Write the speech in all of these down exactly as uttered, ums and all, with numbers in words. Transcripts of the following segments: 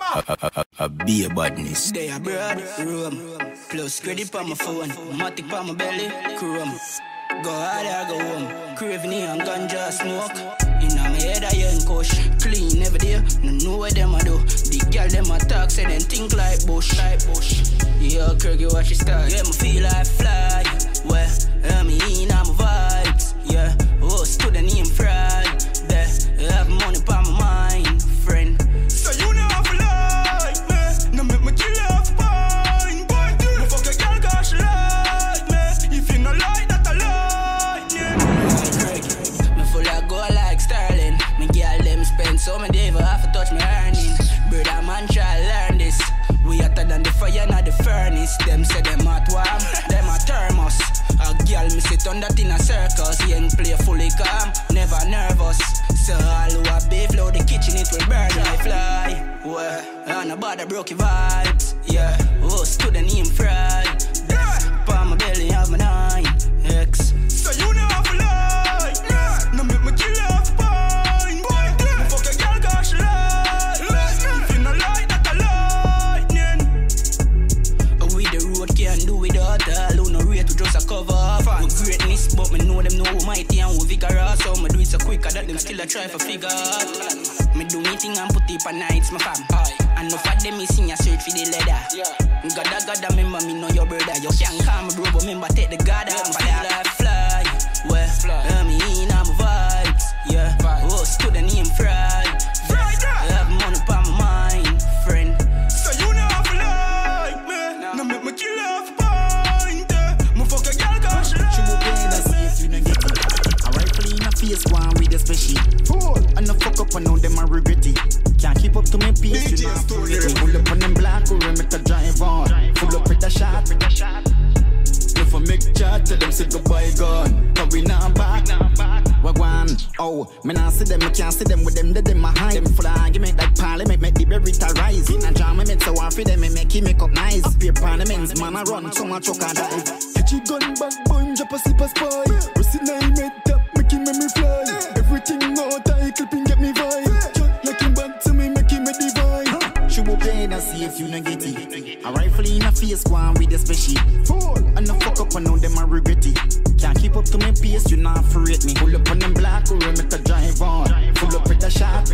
A, a, a, a be a badness. They are broad, room. Plus credit on my phone, matic on my belly, chrome. Go hard or go home. Craving and ganja smoke. In my head I ain't kush. Clean every day, no know what them I do. The girl them attack, say them think like bush, like bush. Yeah, Kirk, you watch it start. Yeah, me feel like fly. Well, I'm in, I'm vibes. Yeah, oh, student name fried. There, I have money on my mind, friend. So you know how to like me. No make me kill you off pine. Boy, no fuck a girl cause she like me. If you no like that I like yeah. Craig, me full of gold like Sterling. Me girl them spend so many days have to touch me earning. Brother man try learn this. We hotter than the fire not the furnace. Them say them hot warm, them a thermos. A girl me sit on that in a circus. Young play fully calm, never nervous. So all who a beef load the kitchen it will burn like fly. Well, on a bother broke vibes. Yeah, oh student name fried. Yeah, palm my belly have my nine X. So you know how to like me. No make me kill you off pine. Boy, no fuck a girl cause she like me. If you no like that I lightning. We the road can't do without all. Who no rate to just a cover up. We greatness but me know them know who mighty and who vigorous. So me do it so quicker that them still a try for figure out. Me do me thing and put it on nights my fam. And no for them me sing a search for the leather. Gada gada remember me know your brother. You can't call me bro but remember take the god out. Feel like fly. Well, I'm in I'm vibes. Yeah, oh student name fried. I have money on my mind, friend. So you know how to like me. No make me kill you off pine. Me fuck a girl cause she like me. She will pay that see if you don't get it. I rifle in a face one with a special. And the fuck up and now them I regret it. Can't keep up to my pace, you know free me. Pull up on them black or make a drive on. Full up with a shot. If I make chat, tell them say goodbye gone. Cause we not back. Wagwan, oh, me not see them, me can't see them with them, they them a hide. Them full of argument like parliament, make the berry rise. In a drama, make so hard for them, and make him make up nice. Up here parliaments, man, I run, so much choke and dive. Catch you gun back, bun, drop a slip a spy. Rusty nine, make top, make him make me fly. Everything out, I clipping, get me vibe. Just like him back to me, make him a divine. She will play and see if you don't get it. A rifle in a face, one with a special. And the fuck up and now them I regret it. Can't keep up to my pace, you not afraid me. Pull up on them black or make a drive on. Full up with a shot.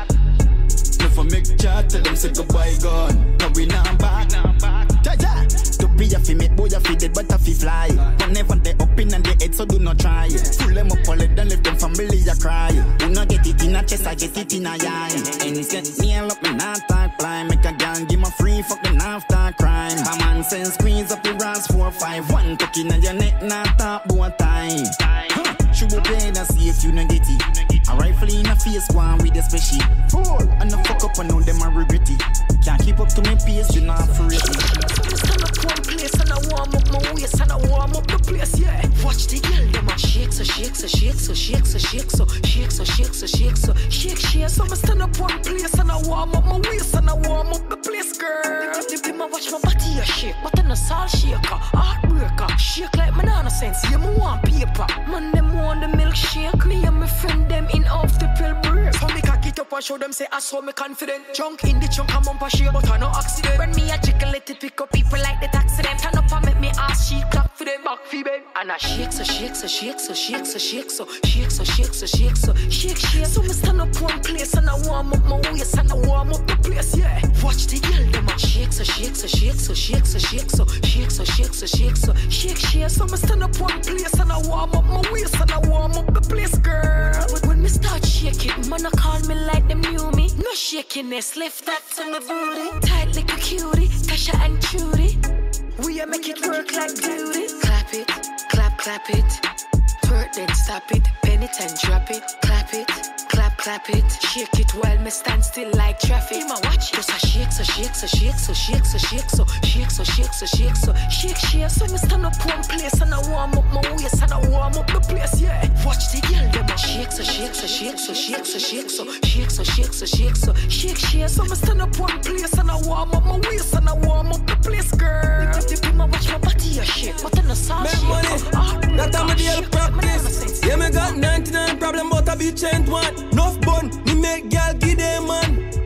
If I make chat, tell them say goodbye gone. Cause we not back. Ja-ja. To be a fi make boy a fi dead but a fi fly. Whenever they up in and they head so do not try. Pull them up all let them leave them family a cry. Who not get it in a chest, I get it in a eye. And it's get me all up me not talk fly. Make a gang give me free fuck them after crime. A man send squeeze up the brass four five. One tuck in your neck not talk both time. Huh. She will play and see if you don't get it. A rifle in a face one with a special. And the fuck up and now them I regret it. Can't keep up to my pace, you not afraid me. Stand up one place and I warm up my waist and I warm up the place, yeah. Watch the girl, them a shake, so shake, so shake, so shake, so shake, so shake, so shake, so shake, so shake, shake. So I stand up one place and I warm up my waist and I warm up the place, girl. They be my watch my body a shake, but then a salt shaker, heartbreaker, shake like banana sense. Yeah, me want paper, man them want the milkshake. Me and my friend them in off the pill break. So me can get up and show them say I saw me confident. Junk in the chunk I'm on pa shake, but I no accident. When me a jiggle let it pick up people like the accident. Turn up and make me ass she clap for them back for them. And I shake so shake so shake so shake so shake so shake so shake so shake so shake shake. So me stand up one place and I warm up my waist and I warm up the place, yeah. Watch the girl them a shake so shake so shake so shake so shake so shake so shake so shake so shake shake. So me stand up one place and I warm up my waist and I warm up the place, girl. When me start shaking, man I call me like them knew me. No shakiness, lift that to my booty. Tight like a cutie, Tasha and Judy. We a make it work like duty. Clap it, clap, clap it. Twerk then stop it. Penny and drop it. Clap it, clap, clap it. Shake it while me stand still like traffic. You ma watch it. Just a shake, so shake, so shake, so shake, so shake, so shake, so shake, so shake, so shake, shake. So me stand up one place and I warm up my waist and I warm up the place, yeah. Watch the girl them a shake, so shake, so shake, so shake, so shake, so shake, so shake, so shake, so shake, shake. So me stand up one place and I warm up my waist and I warm up the place, girl. The people watch my body a shake, but then the salt shake. That time I deal practice. Yeah, me got ninety-nine problem, but I be changed one. Enough bun, me make girl give them man. Full of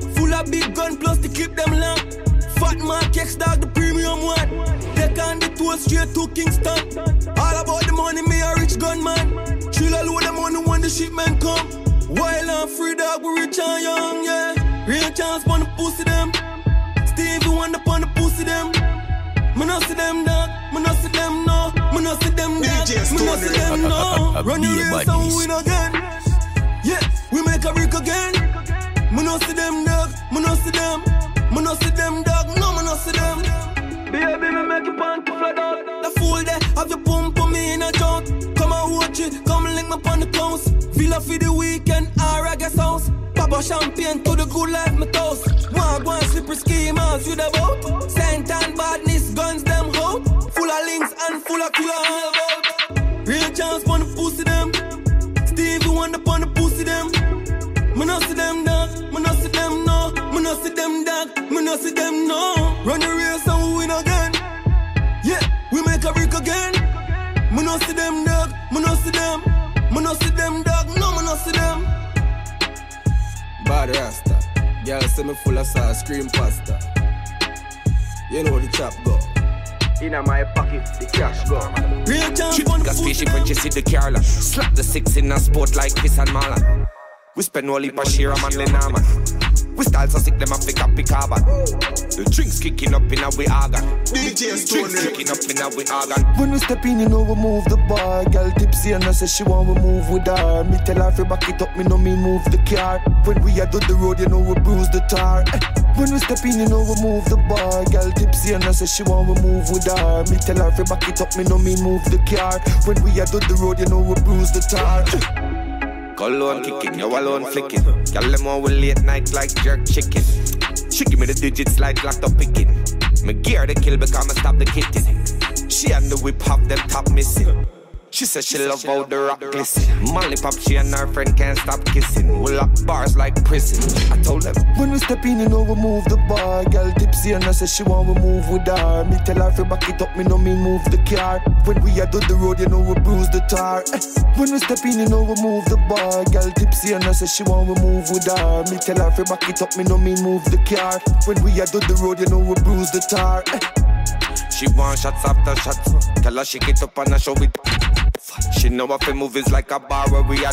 big gun plus to keep them long. Fat Mark X dog, the premium one. Take on the tour straight to Kingston. All about the money, me a rich gunman. Chill a load of money when the shipment come. Wild and free dog, we rich and young, yeah. Real chance pon the pussy them. Stevie Wonder pon the pussy them. Me no see them dog, me no see them no. Me no see them dog, me no see them no. Run the race and win again. Yeah, we make a brick again. Me no see them dog, me no see them. Me no see them dog, no me no see them. Baby, me make you panty flat out. The fool there, have your pump on me in a junk. Come and watch it, come link me on the coast. Villa for the weekend, or I guess house. Papa champagne to the good life, me toast. One one slippery schemers with a boat. Saint and badness, guns them hope. Full of links and full of killer all about. Real chance pon the pussy them. Stevie Wonder pon the pussy them. Me no see them dog, me no see them no. Me no see them dog, me no see them no. Run the race and we win again. Yeah, we make a brick again. Me no see them dog, me no see them. Me no see them dog, no me no see them. Bad Rasta, girl say me full of sauce, cream pasta. You know the chop go. Inna my pocket, the cash go. Real chance She pon think the a pussy spaceship when she see the Carla. Slap the six in a sport like Chris and Marlon. We spend all heap of share a man Lenama. We style so sick them a pick up pick carbon. The drinks kicking up in a we organ. D J Drinks Stone kicking up in a we organ. When we step in, you know we move the bar. Girl tipsy and I say she want we move with her. Me tell her if back it up, me know me move the car. When we are do the road, you know we bruise the tar. Eh. When we step in, you know we move the bar. Girl tipsy and I say she want we move with her. Me tell her if back it up, me know me move the car. When we are do the road, you know we bruise the tar. Eh. Cologne kicking, you alone flicking. Girl, them all with late night like jerk chicken. She give me the digits like locked up picking. Me gear the kill because I stop the kitten. She and the whip have them top missing. She says she love how the rock glisten. Molly pop, she and her friend can't stop kissing. We lock bars like prison. I told them when we step in, you know we move the bar. Girl tipsy and I say she want we move with her. Me tell her if back it up, me know me move the car. When we are do the road, you know we bruise the tar. Eh. When we step in, you know we move the bar. Girl tipsy and I say she want we move with her. Me tell her if back it up, me know me move the car. When we are do the road, you know we bruise the tar. Eh. she want shots after shots. Tell her she get up and I show it. She know if movies like a bar where we at.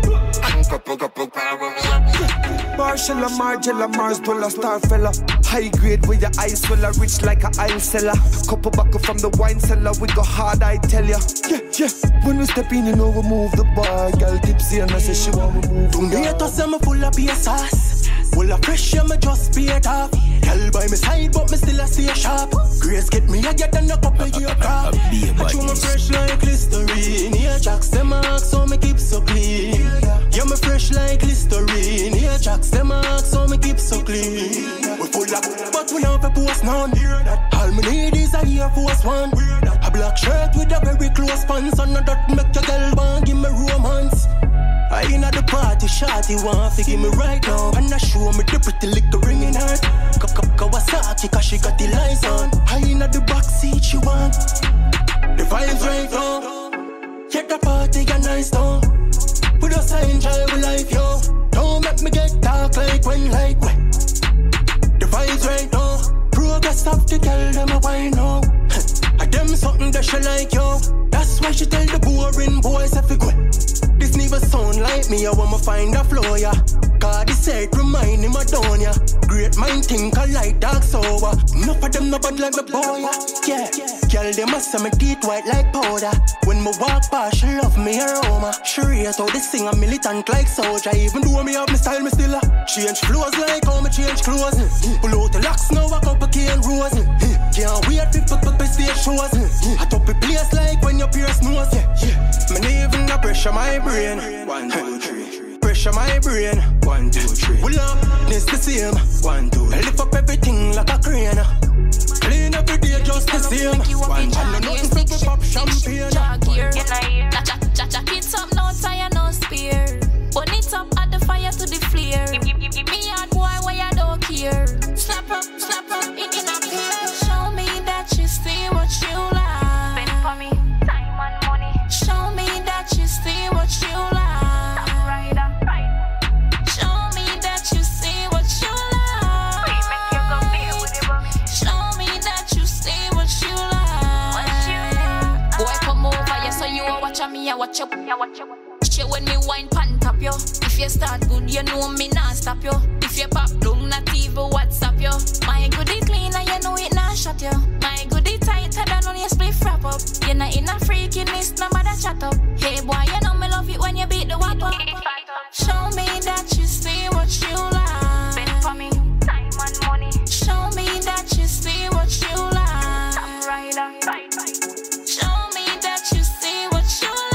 Couple, couple, bar where we at. Marshall, Margella, Mars, Dollar, Star fella. High grade with your eyes full of rich like a aisle seller. Couple buckle from the wine cellar, we go hard, I tell ya. Yeah, yeah. When we step in, you know we move the bar. Girl tipsy and I say she want to move. Don't hate us, I'm full of beer sauce. Full of pressure, me just beer top. Girl by my side, but me still a stay sharp. Grace get me a get and a couple year crap. I chew me fresh like Listerine. Yeah, Jacks them mark, so me keep so clean. Yeah, me fresh like Listerine. Yeah, Jacks them mark, so me keep so clean. We full of, but we have a post none. All me need is a Air Force One. A black shirt with a very close pants, and that make your girl want give me romance. I inna the party, shawty want to give me right now. And I show me the pretty little ring in her. Kawasaki, cause she got the lights on. I inna the backseat, she want the vibes right now. Get the party a nice now. We just enjoy my life, yo. Don't make me get dark like when like when. The vibes right now. Progress of the girl, them a wine now. I them something that she like, yo. That's why she tell the boring boys if we go. This never sound like me, I wanna find a flow, yeah. God is said, remind him I don't, yeah. Great mind think I like dark sober. Enough of them no bad like my boy, yeah. Girl, them a say my teeth white like powder. When me walk past, she love me aroma. She rate how they sing a militant like soldier. Even though me have my style, me still a change flows like how me change clothes. Pull out the locks, now a cup of cane rose. Can't wait to put up stage shows. I top a place like when your pierce nose, yeah. Me even a pressure my brain. One, two, three. Pressure my brain. One, two, three. Pull up, this the same. One, two. I lift up everything like a crane. Clean every day just the same. One, two. I know nothing to pop champagne. Jack it up, no tire, no spear. Burn it up, add the fire to the flare. Give me hard boy, why I don't care. Slap up, slap up, in in a pair. Show me that you see what you like. Spend for me, time and money. Show me that you see what you like. Right, right. Show me that you see what you like. me, I watch up, I watch up. Shit when me wine pan top yo. If you start good, you know me not stop yo. If you pop down, not even WhatsApp yo. My goodie clean and you know it not shut yo. My goodie tight, I don't know you split frap up. You're not in a freaking list, no matter chat up. Hey boy, you know me love it when you beat the wap up. Show me that you see what you like. Spend for me, time and money. Show me that you see what you like. Top rider, right, right. Show me that you see what you like.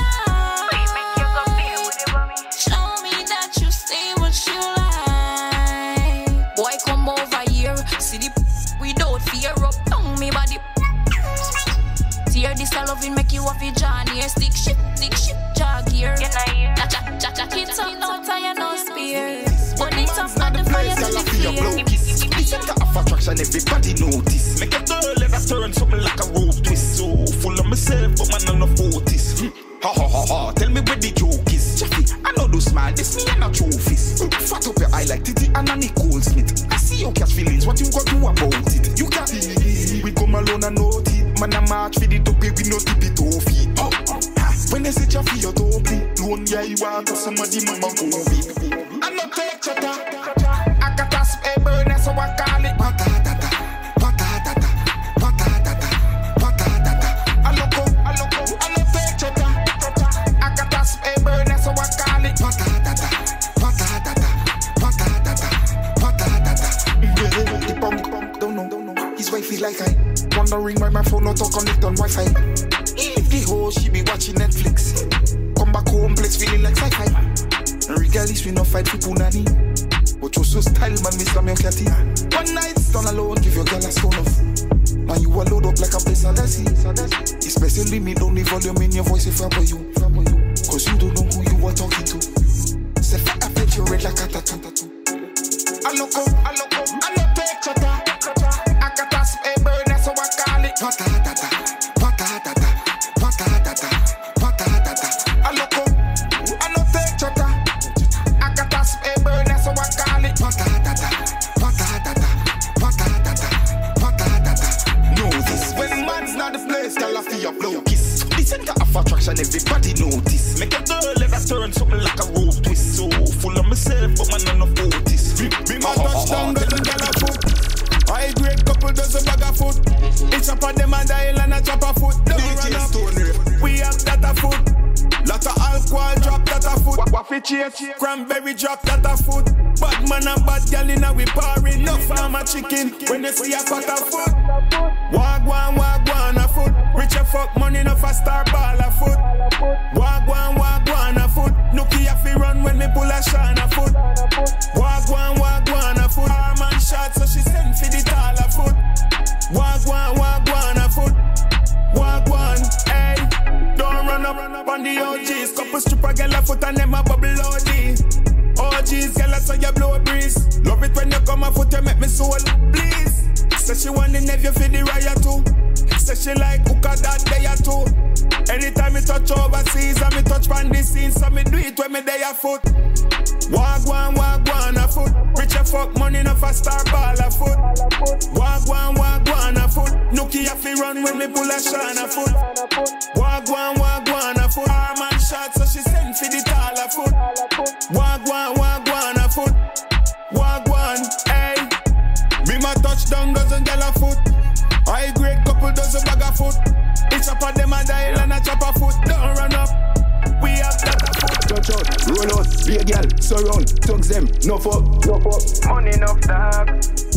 This a loving make you off your Johnny. Stick shit, stick shit, jog here. You know here. Cha cha cha cha. Kids up, no tire, no spear. But it's tough at the fire to the clear. This center of attraction, everybody notice. Make a girl let her turn something like a rope twist. So full of myself, but man I'm not forties. Ha ha ha ha. Tell me where the joke is. Chaffy, I know do smile. This me and a trophies. Fat up your eye like Titi and a Nicole Smith. I see you catch feelings. What you got to do about it? You can't. We come alone and note it. Man a march for the dopey, we no tip it off it. Oh, oh. When they say Chaffy, you don't play. Lone yeah, you walk to somebody, mama go with. I no take chatter. I got a spare burner, so I call it patatata, patatata, patatata, patatata. I look up, I look up, I no take chatter. I got a spare burner, so I call it patatata, patatata, patatata, patatata. The punk, don't know, don't know. His wife is like I. Wondering why my phone not talk connect on Wi-Fi. If the hoe she be watching Netflix. Come back home, place feeling like sci-fi. And regardless we no fight for punani. But you so style man, Mister Miyokati. One night stand alone, give your girl a stone off. And you a load up like a place and that's it. Especially me, don't need volume in your voice if I for you. Cause you don't know who you are talking to. Say I bet you red like a tattoo. I look up, I look up, I no take chatter. I got a spare burner, so I call it patatata, patatata, patatata, patatata. I look up, I no take chatter. I got a spare burner, so I call it patatata, patatata, patatata, patatata. Know this when man's not the place, girl I feel your blow kiss. The center of attraction, everybody notice. Make a girl let her turn something like a rope twist. So full of myself, but man I'm not forties. Be my touchdown, get the girl a foot. I grade couple dozen bag of food. It's up on them and dial and a chop a foot. Don't run up. We have that a food. Lot of alcohol drop that a food. Waffy chase, cranberry drop that a food. Bad man and bad gal in a we parring. No farm a chicken when they see a pot of food. Wagwan, wagwan a food. Rich a fuck money no for star ball a food. Wagwan, wagwan a food. Nookie a fi run when me pull a shan a food. Wagwan, wagwan a food. Arm and shot so she send fi the tall a food. Wagwan, wagwan a food. Wagwan, hey. Don't run up on the O Gs. Couple stripper girl a foot and them a bubble O D. O Gs girl a so you blow a breeze. Love it when you come a foot you make me soul please. Say she want the nephew for the riot too. Say she like hookah that day or two. Anytime me touch overseas and me touch on the scene, so me do it when me day a foot. Wagwan, wagwan a foot. Rich a fuck money no for star ball a foot. Wagwan, wagwan a foot. Nookie a fi run when me pull a shan a foot. Wagwan, wagwan a foot. Arm and shot so she send fi the tall a foot. Wagwan, wagwan a foot. Wagwan, hey. Be my touchdown dozen gal a foot. I grade couple dozen bag of foot. It's up on them and dial and a chop a foot. Don't run up. We have that a foot. Touch out, roll out, be a gal, surround, thugs them, no fuck, no fuck. Money enough dog.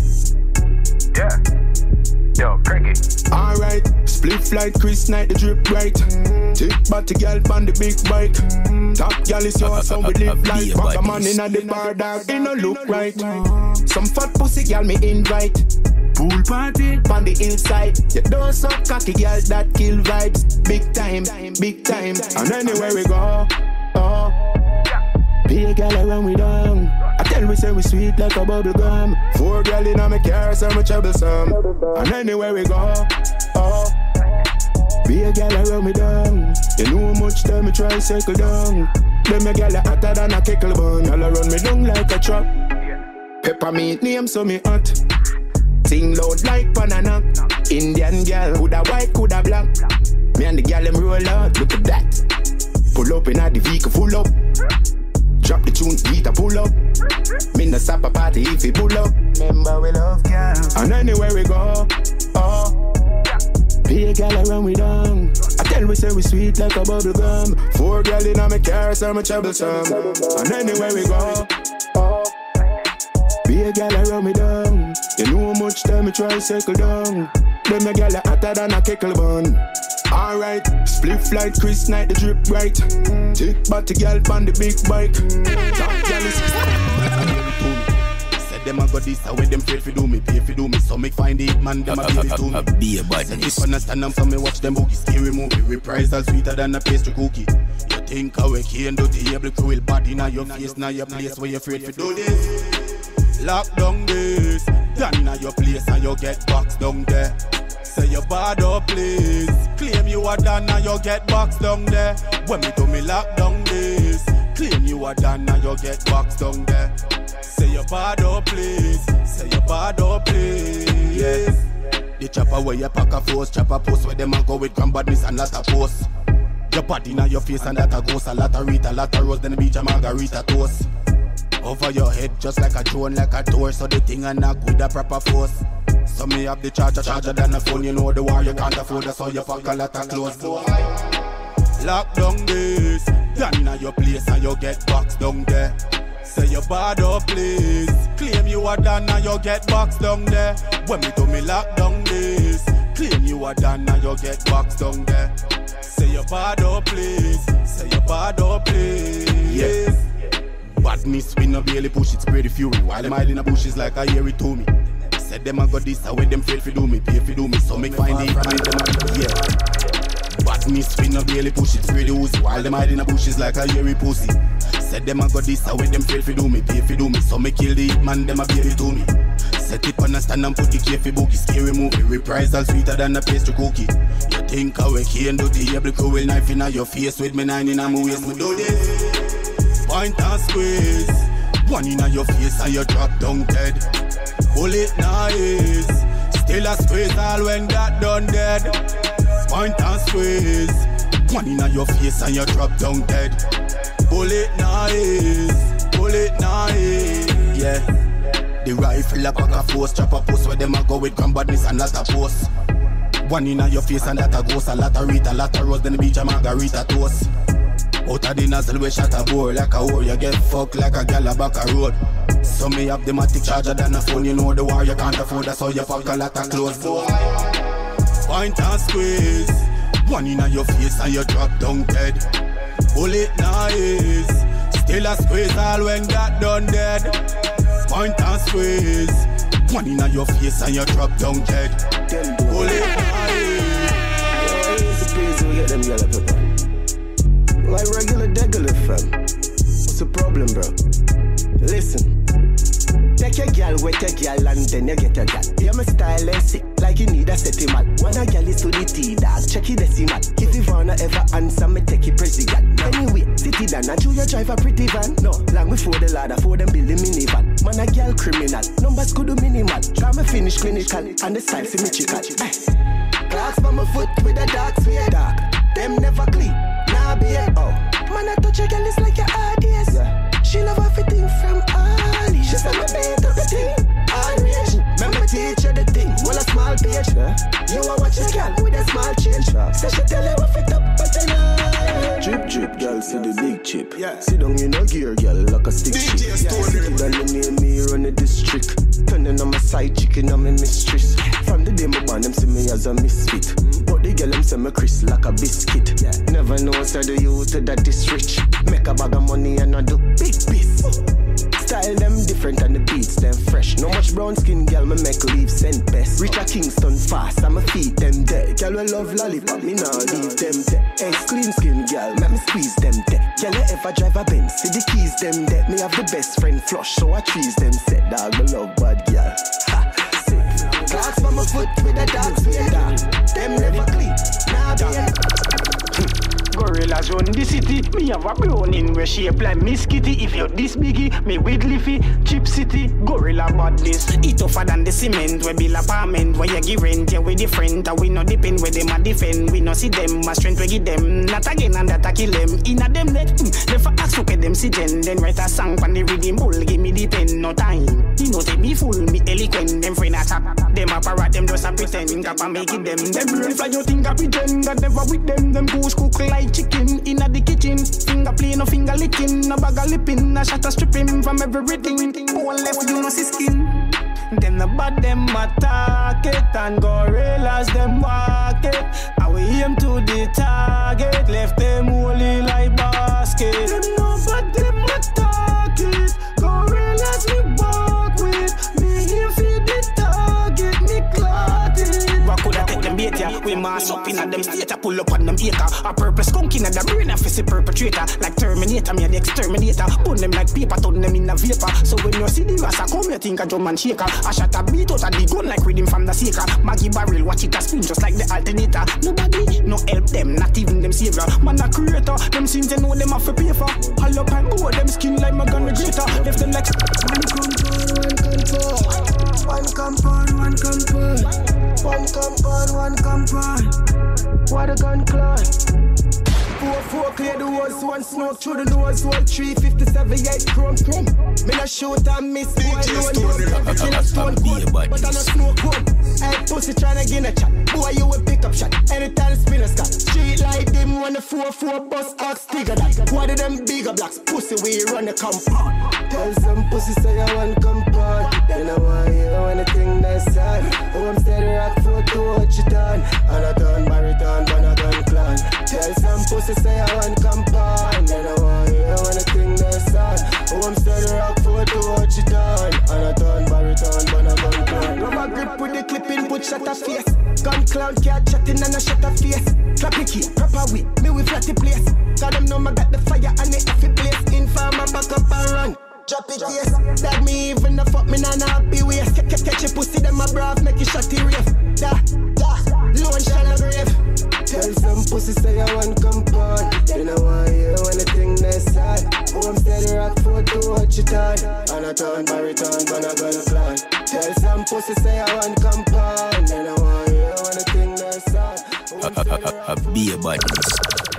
Yeah. Yo, cricket. Alright, split flight, Chris Knight, the drip right. Mm. Tick body gal on the big bike. Mm. Top gal is yours, so we live like back a man in a the bar dog, it no look right. Some fat pussy gal me invite. Pool party on the hillside. You don't suck cocky girl that kill vibes. Big time, big time. And anywhere we go, oh, be a girl around we down. I tell we say we sweet like a bubble gum. Four girl in my car, so much troublesome. And anywhere we go, oh, be a girl around me down. You know how much time me try circle down. Them a girl hotter than a kickle bun. All around me down like a trap. Peppermint name so me hot. Sing loud like banana. Indian girl, coulda white, coulda black. Me and the girl them roll out, look at that. Pull up in the vehicle full up. Drop the tune, beat a pull up. Me no stop a party if we pull up. Remember we love girl. And anywhere we go, oh. Be a gal around we down. I tell we say we sweet like a bubble gum. Four gal in my car, so I'm troublesome. And anywhere we go, oh. Be a gal around me down. You know how much time me try circle down. Them a gal hotter than a kettle bun. Alright, split flight, Chris Knight, the drip right. Tick body gal on the big bike. Top gal is said them a got this, how them afraid fi do me, pay fi do me. So make find it, man, them a give it to me. Be a badness. If understand them, so me watch them boogie. Scary movie, reprisal sweeter than a pastry cookie. You think how we can't do the able cruel body now your face, now your place where you afraid fi do this. Lock down this, down in your place and you get boxed down there. Say you bad up, please. Claim you are done and you get boxed down there. When me do me lock down this, claim you are done and you get boxed down there. Say you bad up, please. Say you bad up, please. Yes. The chopper where you pack a force, chopper post where them a go with grand badness and lot of post. Your body in your face and that a ghost, a lot of Rita, lot of rose, then the beach a margarita toast. Over your head just like a drone, like a door, so the thing a knock with a proper force. So me have the charger, charger than a phone, you know the war you can't afford, so you pack a lot of clothes. Lock down this, down in your place and you get boxed down there. Say you bad up, please. Claim you are done and you get boxed down there. When me do me lock down this, claim you are done and you get boxed down there. Say you bad up, please. Say you bad up, please. Yes. Badness we no barely push it, spray the fury. While them hiding in the bushes like I hear it to me. Said them I got this, I with them fail fi do me, pay fi do me, so make find it, find them a, yeah. Badness we no barely push it, spray the oozy. While them hiding in the bushes like a hairy pussy. Said them I got this, I with them fail fi do me, pay fi do me, so make kill the hit man, them a baby to me. Set it on a stand and put the K fi boogie, scary movie, reprisal sweeter than a pastry cookie. You think how we can't do the able cruel knife in your face with me nine in a waist, we do this. Point and squeeze, one in your face and you drop down dead. Bullet nice, still a squeeze all when that done dead. Point and squeeze, one in your face and you drop down dead. Bullet nice, bullet nice, yeah. The rifle a pack a force, chop a post where them a go with grand badness and lot of post. One in your face and that a ghost, a lot of Rita, lot of rose, then the beach a margarita toast. Out of the nozzle we shot a bore like a whore. You get fucked like a gal a back a road. So me have the matic charger than a phone. You know the war you can't afford, that's how you fuck a lot of clothes. Point and squeeze, one in your face and you drop down dead. Bullet nice, still a squeeze all when that done dead. Point and squeeze, one in your face and you drop down dead. Bullet nice. It's a piece we get them yellow pepper. Like regular degular fam. What's the problem, bro? Listen. Take your gal, wet your gal, and then you get your gal. You're my style and sick, like you need a settlement. When a gal is to the T-dog, check it decimal. If you wanna ever answer me, take it president. Anyway, city down, and you drive a pretty van. No, long before the ladder, for them build the minivan. Man a gal criminal, numbers could do minimal. Try me finish clinical, and the style symmetrical. Clocks by my foot with a dark sphere. Dark, them never clean. Nah, be it. Oh, man, I touch a girl, it's like your R D S. Yeah. She love everything from Ali. She said, me beat up the thing. Unreach. Remember, teach her the thing. Well, a small page. Yeah. You are watching a girl with a small change. Yeah. So she tell you what fit up, but you know. Drip, drip, girl, see the big chip. Yeah. Sit down in a gear, girl, like a stick chip. Yeah. Sit down in the me run the district. Turning on my side chicken, I'm a mistress. From the day my band, them see me as a misfit. Mm. But the girl, them say me Chris like a biscuit. Yeah. Never know, said the youth that is rich. Make a bag of money and I do big piece. Style them different and the beats them fresh. No much brown skin, girl, me make leave send best. Reach a Kingston fast, I'ma feed them there. Girl, we love lollipop, me now leave them there. Hey, clean skin, girl, make me squeeze them there. Girl, you ever drive a Benz, see the keys them there. Me have the best friend flush, so I trees them set. Dog, me love bad girl. Ha, sick. Clocks from my foot with a dark sphere. Them never clean, nah be. Gorillas run the city. Me have a browning where shape like Miss Kitty. If you're this biggie, me with Liffy. Chip City, gorilla badness. It tougher than the cement. We build apartment where you give rent. Yeah, we different. We no depend where them a defend. We no see them. My strength we give them. Not again and that I kill them. Inna them net. Mm, they for ask look at them see gen. Then write a song from the rhythm bull. Give me the pen, no time. You know take me full, me eloquent. Them friend a chat. Them apparat, them just a pretend. Cap and make it them. Them brain fly you think I pretend. That never with them. Them goose cook like chicken inna the kitchen. Finger play no finger licking. No bag of lipping. A shot a stripping from everything. One left you no see skin. Them the bad them attack it. And gorillas them walk it. And we aim to the target. Left them holy like basket. Them no bad them attack it. Gorillas we walk with. Me aim for the target. Me clot it. What could I take them bait ya? We mass up in a them state. I pull up on them acre. A purple skunk in a the brain. I face the perpetrator. Like Terminator, me a the exterminator. Put them like paper, turn them in a vapor. So when you see the rasa come, you think a drum and shaker. I shot a beat out of the gun like rhythm from the seeker. Maggie barrel, watch it a spin just like the alternator. Nobody, no help them, not even them savior. Man a creator, them sins they know them have to pay for. All up and go, them skin like my gun regulator. Left them like one compound, one compound. One compound, one compound. What a gun clock. Four, four, clear the walls, one smoke through the nose, one three fifty-seven, eight chrome, chrome. Me no shoot and miss, boy, you and you everything a stone cold, but I no smoke cold. Hey, pussy tryna get a chat, boy, you will pick up shot. Anytime spin a scott, street like them when the four, four bus ox bigger that. What of them bigger blocks, pussy, we run the compound. Tell some pussy say I want compound. Then I want you anything that's sad. Oh, I'm steady rock for two, what you done? And I done, baritone, but I gun clan. Tell some pussy say I want compound. Then I want you anything that's sad. Oh, I'm steady rock for two, what you done? And I done, baritone, but I gun clan. Rubber grip with the clipping, put shut a face. Gun clown, cat chatting and a shut a face. Clap it here, proper way, me we flat the place. Cause them know me got the fire and the happy place. Inform and back up and run. Drop it, yes. That me even the fuck me nah happy waist. Catch catch your pussy, them a brav, make you shot the rave. Da, da, low and shallow grave. Tell some pussy say I want compound. Then I want you anything that's sad. Oh, I'm steady rock for two, what you done? And I turn baritone, gonna go to clan. Tell some pussy say I want compound. Then I want you anything that's sad. Oh, I'm steady rock for two, what you done?